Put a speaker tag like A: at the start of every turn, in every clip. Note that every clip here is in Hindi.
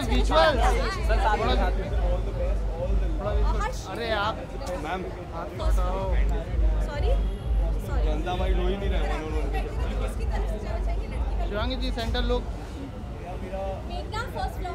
A: विजुअल अरे आप
B: मैम
C: सॉरी
B: जनता वाइड हो ही नहीं रहा है।
A: शिवांगी जी सेंटर लोग
C: मेघना फर्स्ट फ्लोर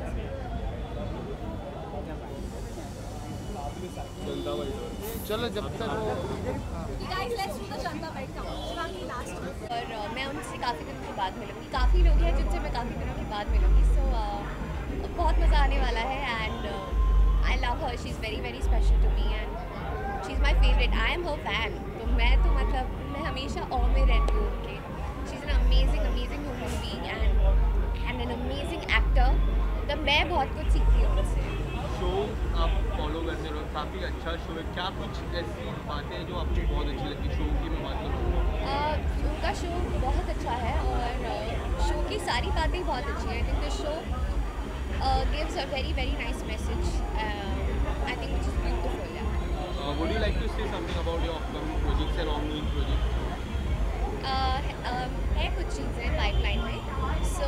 B: जनता वाइड
A: चलो जब तक वो
C: गाइस लेट्स डू द जनता वाइड काउंट शिवांगी लास्ट
D: और मैं उनसे काफ़ी दिनों के बाद मिलूंगी। काफ़ी लोग हैं जिनसे मैं काफ़ी दिनों के बाद मिलूंगी। सो बहुत मज़ा आने वाला है and I love her. She is very very special to me and she is my favourite. I am her fan. तो मैं तो मतलब मैं हमेशा ऑ में रहती हूँ उनके। She is an amazing amazing human being and an amazing actor. तो मैं बहुत कुछ सीखती हूँ उनसे।
B: शो आप फॉलो करते रहो, काफ़ी अच्छा शो है। क्या कुछ ऐसी बातें हैं जो आपको बहुत अच्छी लगती शो की मैं बात करूँ?
D: उनका शो बहुत अच्छा है और शो की सारी बातें बहुत अच्छी हैं। I think the show gives a very very nice message. I think which is beautiful.
B: Would you like to say something about your upcoming projects and ongoing projects?
D: है कुछ चीज़ें पाइपलाइन में। सो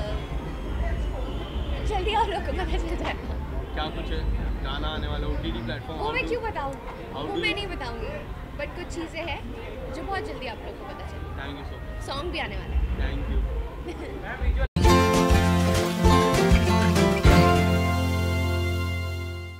D: जल्दी आप लोग को पता चल जाएगा।
B: क्या कुछ गाना आने वाला OTT प्लेटफॉर्म?
D: वो मैं क्यों बताऊँ?
B: How
D: वो
B: do
D: मैं
B: you-
D: नहीं बताऊँगी। बट कुछ चीज़ें हैं जो बहुत जल्दी आप लोग को पता चलेगी।
B: Thank you so much.
D: Song भी आने वाला है।
B: Thank you.